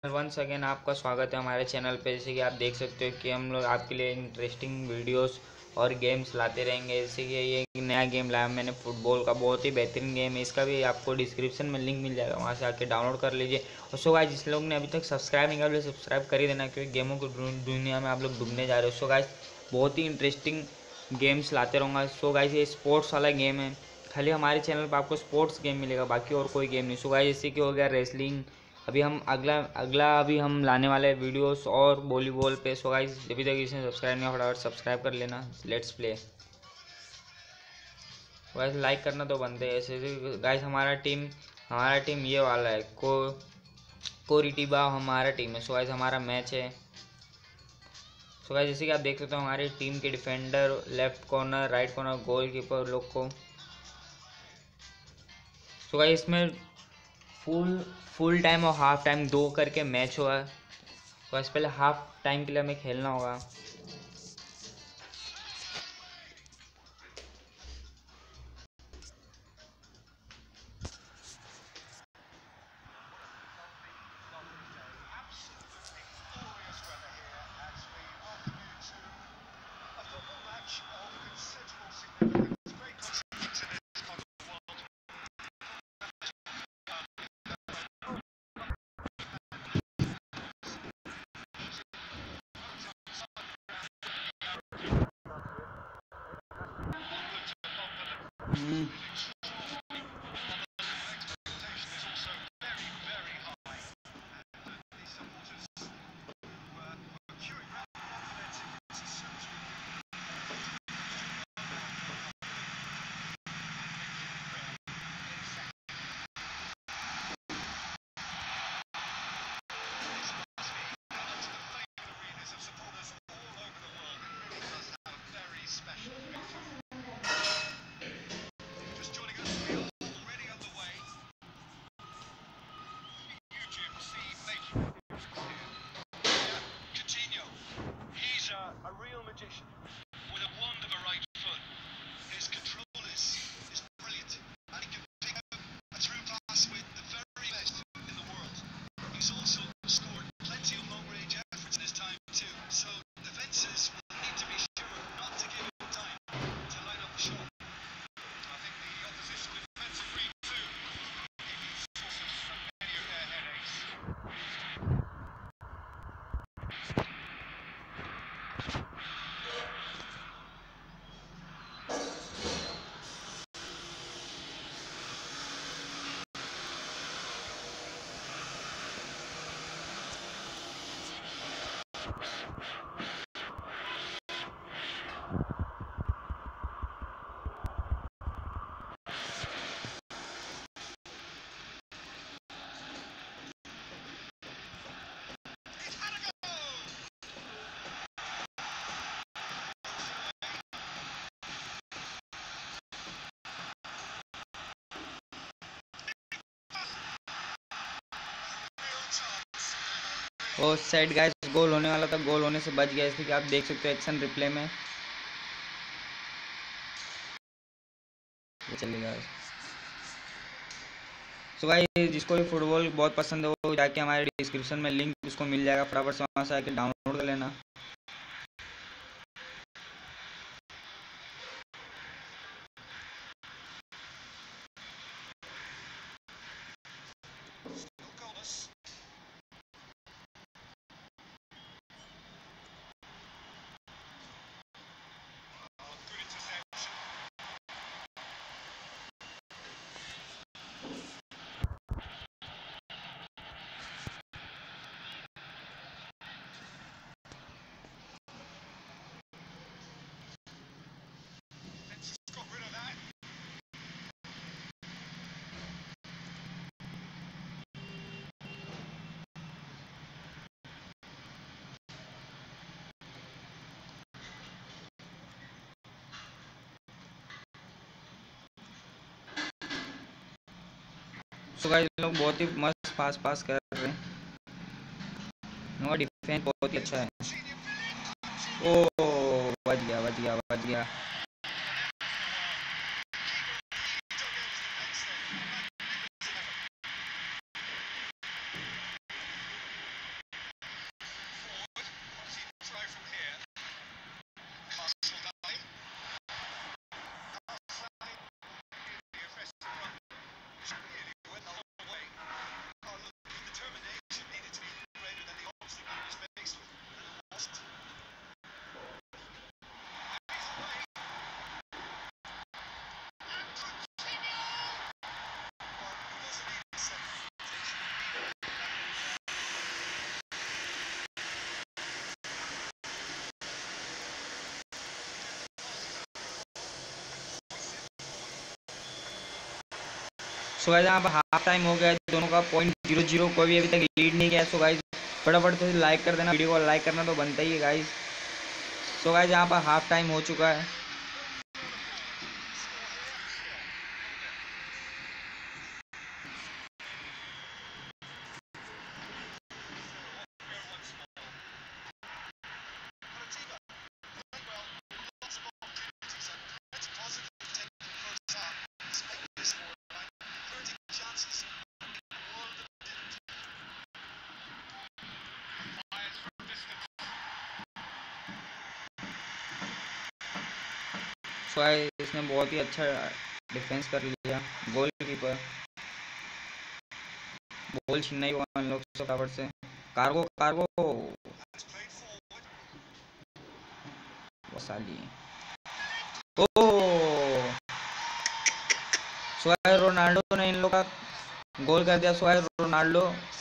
Once again आपका स्वागत है हमारे चैनल पे। जैसे कि आप देख सकते हो कि हम लोग आपके लिए इंटरेस्टिंग वीडियोस और गेम्स लाते रहेंगे। जैसे कि ये एक नया गेम लाया मैंने फुटबॉल का, बहुत ही बेहतरीन गेम है। इसका भी आपको डिस्क्रिप्शन में लिंक मिल जाएगा, वहाँ से आके डाउनलोड कर लीजिए। और सो गाइस, जिस लोग ने अभी तक सब्सक्राइब नहीं किया सब्सक्राइब कर ही देना, क्योंकि गेमों की दुनिया में आप लोग डूबने जा रहे हो। सो गाइस, बहुत ही इंटरेस्टिंग गेम्स लाते रहूँगा। सो गाइस, ये स्पोर्ट्स वाला गेम है। खाली हमारे चैनल पर आपको स्पोर्ट्स गेम मिलेगा, बाकी और कोई गेम नहीं। सो गाइस, जैसे कि हो गया रेसलिंग, अभी हम अगला अगला अभी हम लाने वाले वीडियोस और वॉलीबॉल पे। सो गाइस, अभी तक इसे सब्सक्राइब नहीं, फटाफट सब्सक्राइब कर लेना। Let's play. गाइस, लाइक करना तो बनते है ऐसे। गाइस, हमारा टीम ये वाला है, कोरिटिबा हमारा टीम है। सो गाइस, हमारा मैच है। सो गाइस, जैसे कि आप देख सकते हो हमारी टीम के defender, left corner, right corner, goalkeeper लोग को। सो गाइस, इसमें फुल फुल टाइम और हाफ टाइम दो करके मैच हुआ है। तो इससे पहले हाफ टाइम के लिए हमें खेलना होगा। और साइड गाइस, गोल होने वाला था, गोल होने से बच गया। जैसे कि आप देख सकते हो एक्शन रिप्ले में। चलेगा। सो गाइस, जिसको भी फुटबॉल बहुत पसंद है वो जाके हमारे डिस्क्रिप्शन में लिंक उसको मिल जाएगा, फटाफट से वहाँ से आके डाउनलोड कर लेना। सो गाइस, लोग बहुत ही मस्त पास कर रहे हैं। हमारा डिफेंस बहुत ही अच्छा है। ओ, बच गया। सो गाइस यहाँ पर हाफ टाइम हो गया है, दोनों का पॉइंट 0-0, कोई भी अभी तक लीड नहीं किया। सो गाइस फटाफट से लाइक कर देना, वीडियो को लाइक करना तो बनता ही है गाइस। सो गाइस यहाँ पर हाफ टाइम हो चुका है। सो गाइस इसने बहुत ही अच्छा डिफेंस कर लिया, गोल कीपर बॉल छीनना ही होगा इन लोग से फटाफट से। कार्गो कार्गो साली ओ सुआरे रोनाल्डो ने इन लोग का गोल कर दिया। सुआरे रोनाल्डो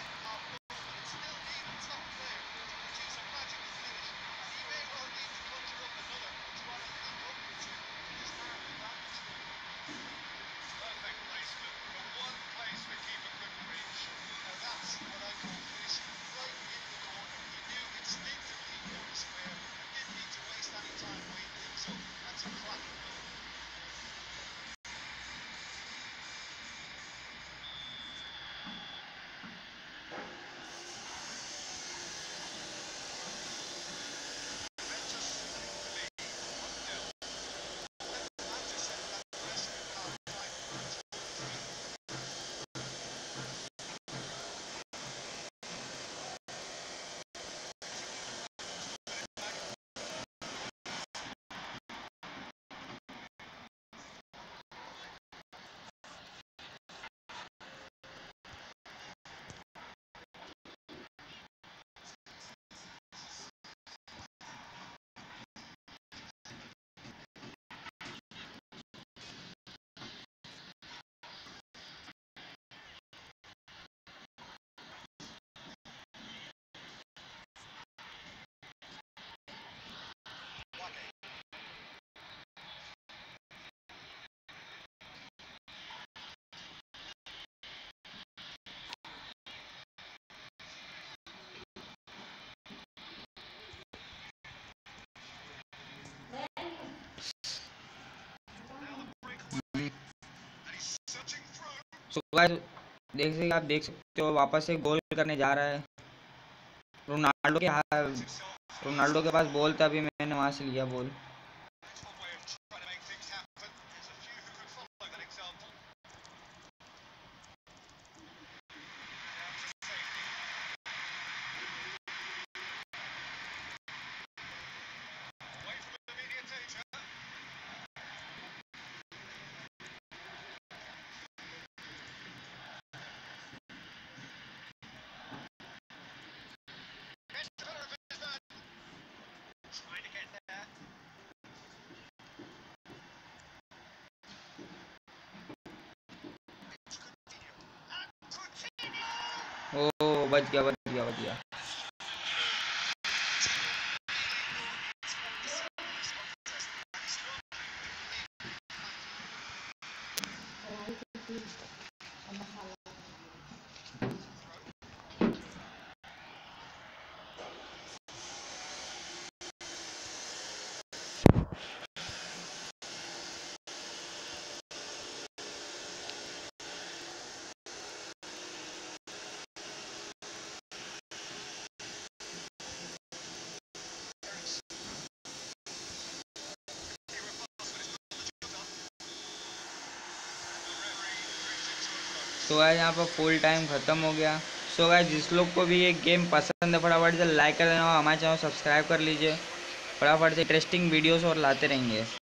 आप देख सकते हो वापस से गोल करने जा रहा है। रोनाल्डो के हाथ रोनाल्डो के पास बॉल था, अभी मैंने वहां से लिया बॉल। ओ बच गया बच गया बच गया। सो गाइस यहाँ पर फुल टाइम ख़त्म हो गया। सो गाइस जिस लोग को भी ये गेम पसंद है फटाफट से लाइक कर देना और हमारे चैनल सब्सक्राइब कर लीजिए। फटाफट से इंटरेस्टिंग वीडियोस और लाते रहेंगे।